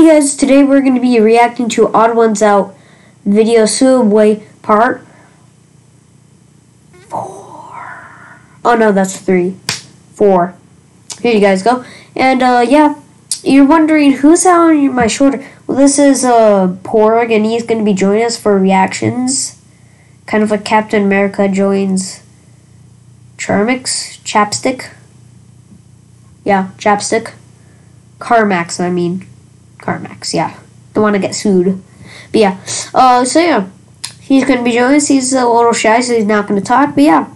Hey guys, today we're going to be reacting to Odd Ones Out video Subway part 4. Oh no, that's 3. 4. Here you guys go. And yeah, you're wondering who's on my shoulder. Well, this is Porg, and he's going to be joining us for reactions. Kind of like Captain America joins Charmix? Chapstick? Yeah, Chapstick. Carmax, I mean. Carmax, yeah. Don't want to get sued. But yeah. So yeah. He's going to be joining us. He's a little shy, so he's not going to talk. But yeah.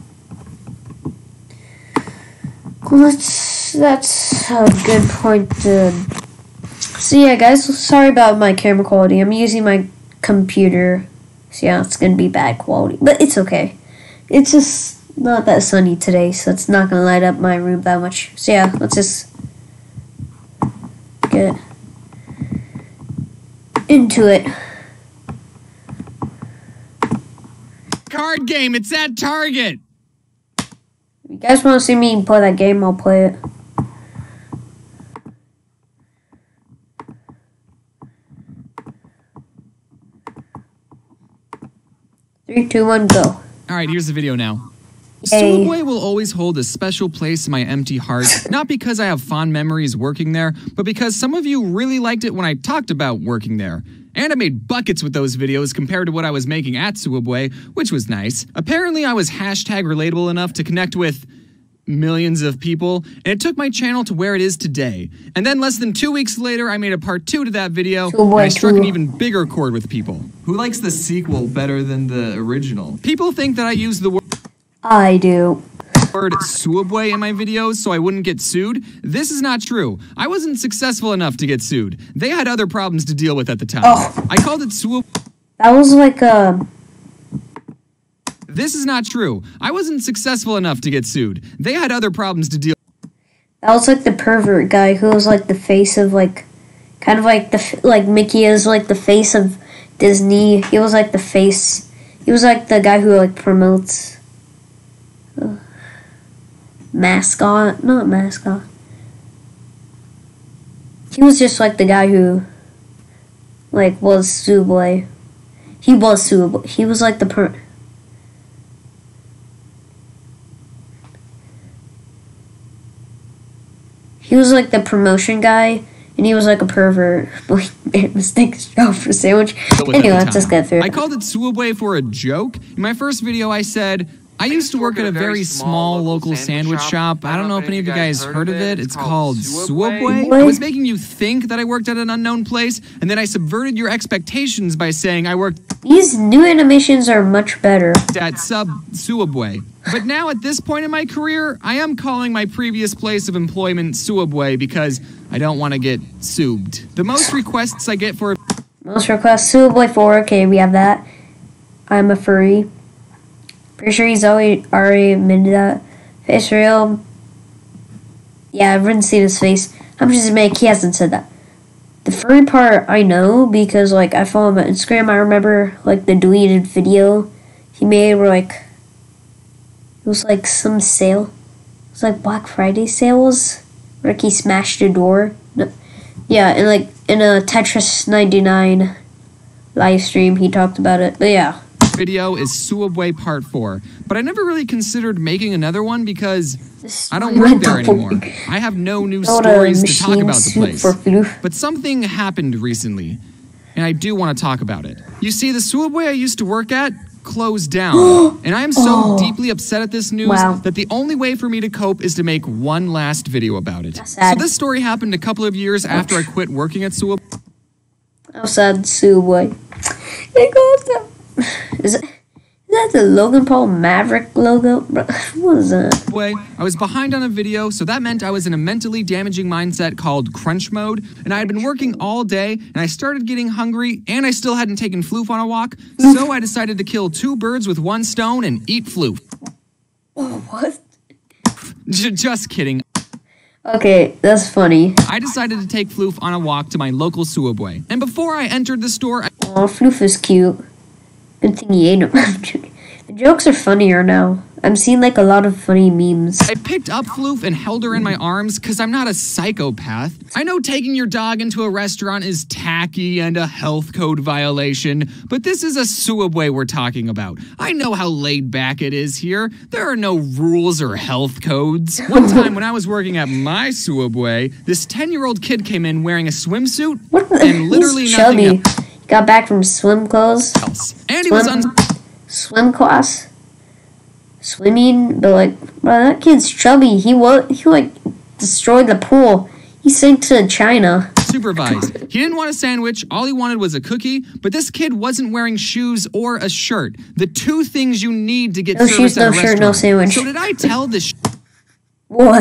That's a good point to... So yeah, guys. Sorry about my camera quality. I'm using my computer. So yeah, it's going to be bad quality. But it's okay. It's just not that sunny today, so it's not going to light up my room that much. So yeah, let's just get into it. Card game, it's at Target. If you guys want to see me play that game, I'll play it. Three, two, one, go. All right, here's the video now. Yay. Subway will always hold a special place in my empty heart, not because I have fond memories working there, but because some of you really liked it when I talked about working there. And I made buckets with those videos compared to what I was making at Subway, which was nice. Apparently, I was hashtag relatable enough to connect with millions of people, and it took my channel to where it is today. And then less than 2 weeks later, I made a part 2 to that video, and I struck an even bigger chord with people. Who likes the sequel better than the original? People think that I use the word I do. Subway in my videos so I wouldn't get sued. This is not true. I wasn't successful enough to get sued. They had other problems to deal with at the time. Oh. I called it Subway. That was like a... This is not true. I wasn't successful enough to get sued. They had other problems to deal with. That was like the pervert guy who was like the face of like... Kind of like like Mickey is like the face of Disney. He was like the face... He was like the guy who like promotes... mascot, not mascot. He was just like the guy who, like, was Subway. He was Subway. He was like the He was like the promotion guy, and he was like a pervert. He made mistakes for sandwich. Anyway, let's just get through it. I called it Subway for a joke. In my first video, I said, I used to work at a very small local sandwich shop. I don't know if any of you guys heard of it. It's called Subway. I was making you think that I worked at an unknown place, and then I subverted your expectations by saying I worked... These new animations are much better. ...at Subway. But now at this point in my career, I am calling my previous place of employment Subway because I don't want to get subed. The most requests I get for... Most requests, Subway 4, okay, we have that. I'm a furry. Pretty sure he's already admitted that. Face real. Yeah, everyone's seen his face. I'm just admitting he hasn't said that. The furry part I know because like I follow him on Instagram. I remember like the deleted video he made where like it was like some sale. It was like Black Friday sales. Where like he smashed a door. No. Yeah, and like in a Tetris 99 live stream he talked about it. But yeah. Video is Subway Part 4, but I never really considered making another one because I don't work there anymore. I have no new stories to talk about the place. But something happened recently, and I do want to talk about it. You see, the Subway I used to work at closed down, and I am so deeply upset at this news that the only way for me to cope is to make one last video about it. So this story happened a couple of years after I quit working at Subway. How sad, Subway. It goes down. Is that the Logan Paul Maverick logo? What is that? I was behind on a video, so that meant I was in a mentally damaging mindset called crunch mode, and I had been working all day, and I started getting hungry, and I still hadn't taken Floof on a walk, so I decided to kill 2 birds with 1 stone and eat Floof. Oh, what? Just kidding. Okay, that's funny. I decided to take Floof on a walk to my local Subway, and before I entered the store... Aw, Floof is cute. Good thing he ate him. The jokes are funnier now. I'm seeing like a lot of funny memes. I picked up Floof and held her in my arms because I'm not a psychopath. I know taking your dog into a restaurant is tacky and a health code violation, but this is a Suwabwe we're talking about. I know how laid back it is here. There are no rules or health codes. One time when I was working at my Suwabwe, this 10-year-old kid came in wearing a swimsuit and literally He's nothing chubby. Got back from swim clothes. else. And he was Swim class. Swimming, but like, bro, that kid's chubby. He like destroyed the pool. He sank to China. supervised. He didn't want a sandwich. All he wanted was a cookie. But this kid wasn't wearing shoes or a shirt. The two things you need to get No service shoes, at a no restaurant. shirt, no sandwich. So did I tell this What?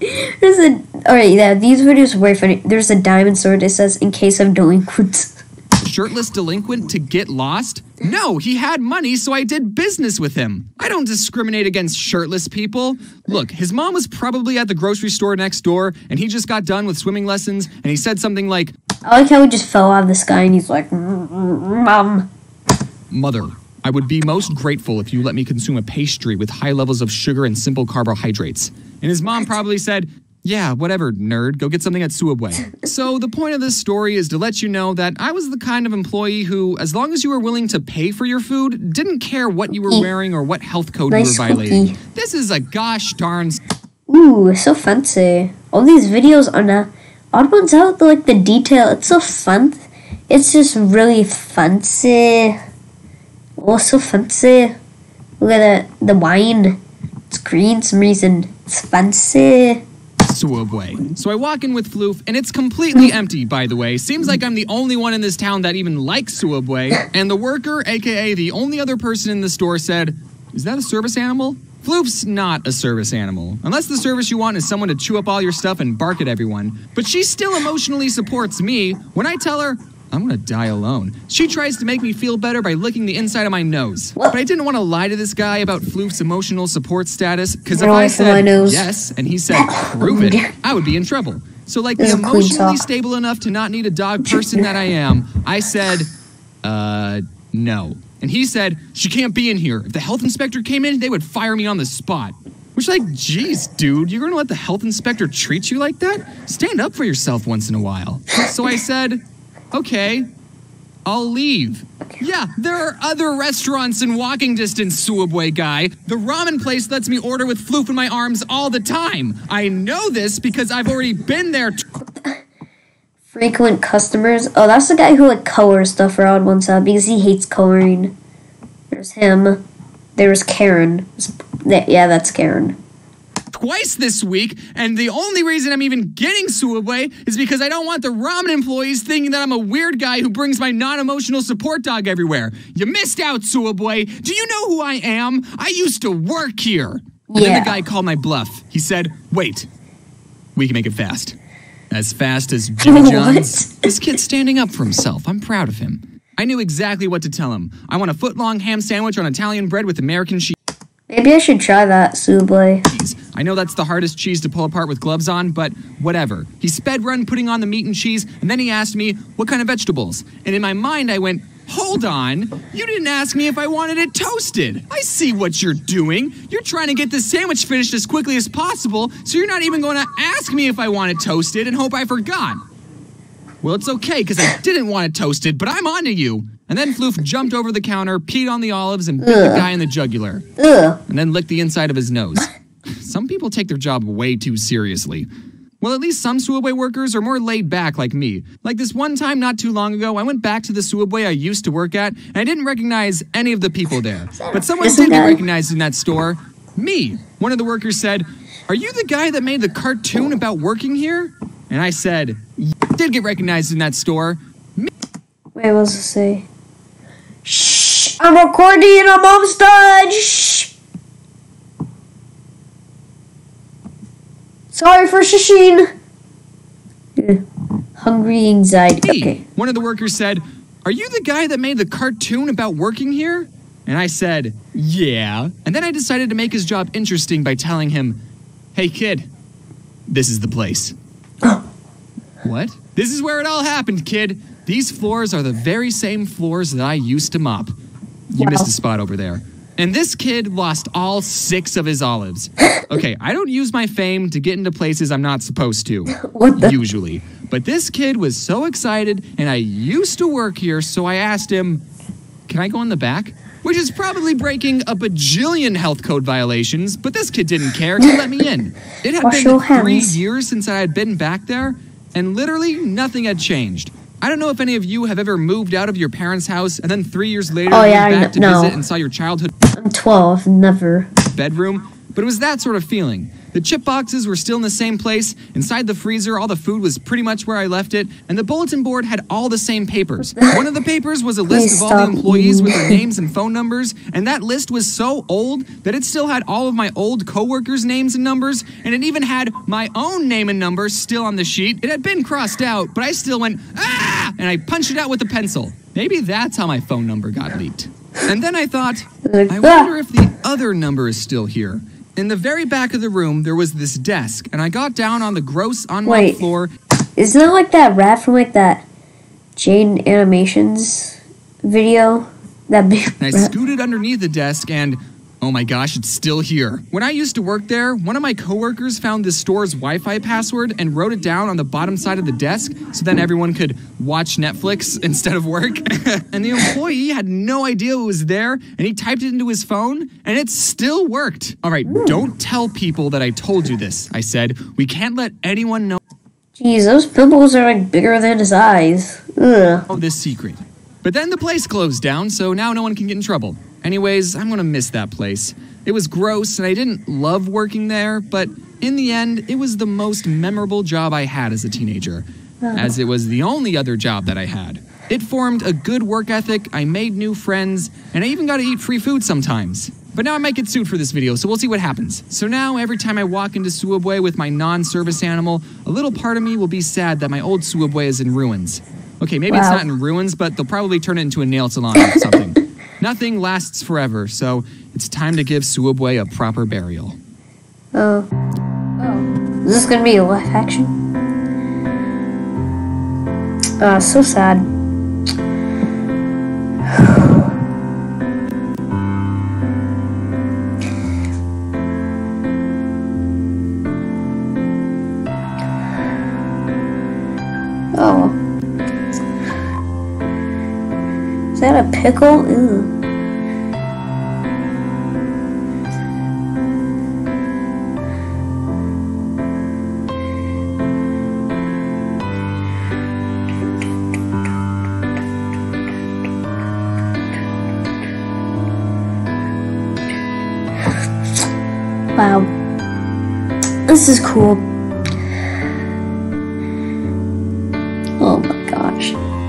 Alright, yeah, these videos are very funny. There's a diamond sword that says, in case of delinquents. shirtless delinquent to get lost? No, he had money, so I did business with him. I don't discriminate against shirtless people. Look, his mom was probably at the grocery store next door, and he just got done with swimming lessons, and he said something like, I like how he just fell out of the sky and he's like, Mom. Mother, I would be most grateful if you let me consume a pastry with high levels of sugar and simple carbohydrates. And his mom probably said, yeah, whatever, nerd. Go get something at Suwabwe. So the point of this story is to let you know that I was the kind of employee who, as long as you were willing to pay for your food, didn't care what you were wearing or what health code Nice you were violating. cookie. This is a gosh darn... Ooh, so fancy. All these videos on odd ones out, like the detail, it's so fun. It's just really fancy. Oh, so fancy. Look at the wine. It's green some reason. It's fancy. Suwabwe. So I walk in with Floof, and it's completely empty, by the way. Seems like I'm the only one in this town that even likes Suwabwe. And the worker, aka the only other person in the store, said, is that a service animal? Floof's not a service animal. Unless the service you want is someone to chew up all your stuff and bark at everyone. But she still emotionally supports me when I tell her, I'm gonna die alone. She tries to make me feel better by licking the inside of my nose. What? But I didn't want to lie to this guy about Floof's emotional support status, because if No, I it's in my said nose. yes, and he said prove it, I would be in trouble. So like the This is a clean emotionally sock. stable enough to not need a dog person that I am, I said, no. And he said, she can't be in here. If the health inspector came in, they would fire me on the spot. Which, like, geez, dude, you're gonna let the health inspector treat you like that? Stand up for yourself once in a while. So I said, okay, I'll leave. Yeah, there are other restaurants in walking distance, Suwabwe guy. The ramen place lets me order with Floof in my arms all the time. I know this because I've already been there. Frequent customers. Oh, that's the guy who like colors stuff for Odd Ones Out because he hates coloring. There's him. There's Karen. Yeah, that's Karen. Twice this week, and the only reason I'm even getting Suwabwe is because I don't want the ramen employees thinking that I'm a weird guy who brings my non-emotional support dog everywhere. You missed out, Suwabwe. Do you know who I am? I used to work here. And then Yeah. the guy called my bluff. He said, wait, we can make it fast. As fast as Jimmy What? John's. This kid's standing up for himself. I'm proud of him. I knew exactly what to tell him. I want a foot-long ham sandwich on Italian bread with American cheese. Maybe I should try that, Suwabwe. I know that's the hardest cheese to pull apart with gloves on, but whatever. He sped run putting on the meat and cheese, and then he asked me, what kind of vegetables? And in my mind, I went, hold on, you didn't ask me if I wanted it toasted. I see what you're doing. You're trying to get this sandwich finished as quickly as possible, so you're not even going to ask me if I want it toasted and hope I forgot. Well, it's okay, because I didn't want it toasted, but I'm onto you. And then Floof jumped over the counter, peed on the olives, and bit the guy in the jugular. Ugh. And then licked the inside of his nose. Some people take their job way too seriously. Well, at least some Suwabwe workers are more laid back like me. Like this one time not too long ago, I went back to the Suwabwe I used to work at, and I didn't recognize any of the people there. But someone Isn't did get that- recognized in that store. Me. One of the workers said, are you the guy that made the cartoon about working here? And I said, did get recognized in that store. Wait, what does it say? Shh! I'm recording and I'm almost done! Shh! Sorry for shushing! Hungry anxiety. Hey, Okay. one of the workers said, are you the guy that made the cartoon about working here? And I said, yeah. And then I decided to make his job interesting by telling him, hey kid, this is the place. What? This is where it all happened, kid. These floors are the very same floors that I used to mop. You Wow. missed a spot over there. And this kid lost all 6 of his olives. Okay, I don't use my fame to get into places I'm not supposed to, usually. But this kid was so excited, and I used to work here, so I asked him, can I go in the back? Which is probably breaking a bajillion health code violations, but this kid didn't care. He let me in. It had been 3 years since I had been back there, and literally nothing had changed. I don't know if any of you have ever moved out of your parents' house and then 3 years later moved back to visit and saw your childhood I'm 12, never. bedroom, but it was that sort of feeling. The chip boxes were still in the same place. Inside the freezer, all the food was pretty much where I left it, and the bulletin board had all the same papers. One of the papers was a list of all the employees with their names and phone numbers, and that list was so old that it still had all of my old coworkers' names and numbers, and it even had my own name and number still on the sheet. It had been crossed out, but I still went, ah! And I punched it out with a pencil. Maybe that's how my phone number got leaked. And then I thought, I wonder if the other number is still here. In the very back of the room, there was this desk, and I got down on the gross unmarked floor. Isn't that like that rat from like that Jane Animations video? That big and I scooted underneath the desk and, oh my gosh, it's still here. When I used to work there, one of my coworkers found the store's Wi-Fi password and wrote it down on the bottom side of the desk so then everyone could watch Netflix instead of work. And the employee had no idea it was there, and he typed it into his phone, and it still worked. All right, don't tell people that I told you this, I said. We can't let anyone know. Jeez, those pimples are like bigger than his eyes. Ugh. This secret. But then the place closed down, so now no one can get in trouble. Anyways, I'm gonna miss that place. It was gross, and I didn't love working there, but in the end, it was the most memorable job I had as a teenager, as it was the only other job that I had. It formed a good work ethic, I made new friends, and I even got to eat free food sometimes. But now I might get sued for this video, so we'll see what happens. So now, every time I walk into Suwabwe with my non-service animal, a little part of me will be sad that my old Suwabwe is in ruins. Okay, maybe it's not in ruins, but they'll probably turn it into a nail salon or something. Nothing lasts forever, so it's time to give Suwabwe a proper burial. Oh. Is this gonna be a live action? So sad. Oh. Is that a pickle? Ew. Wow. This is cool. Oh my gosh.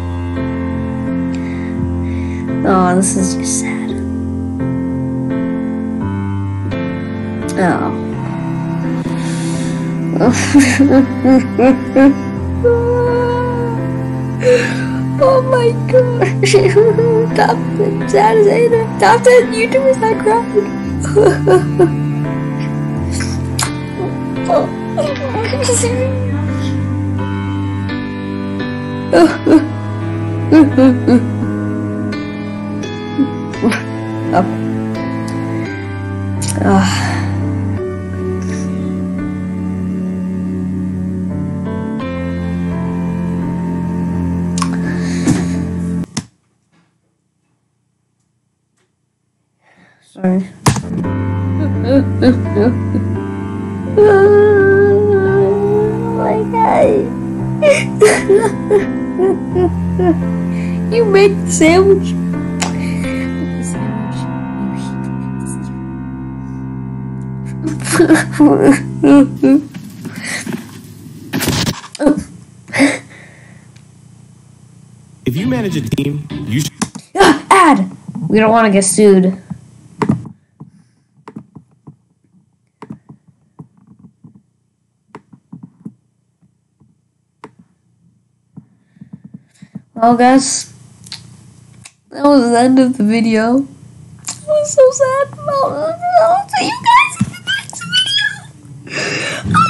Oh, this is just sad. Oh. Oh my gosh. Top 10 sad as anything. Top 10 YouTubers that cried. Sorry. My God. You make the sandwich. If you manage a team, you should. Ad! We don't want to get sued. Well, guys, that was the end of the video. It was so sad. I'll see you guys in the next video.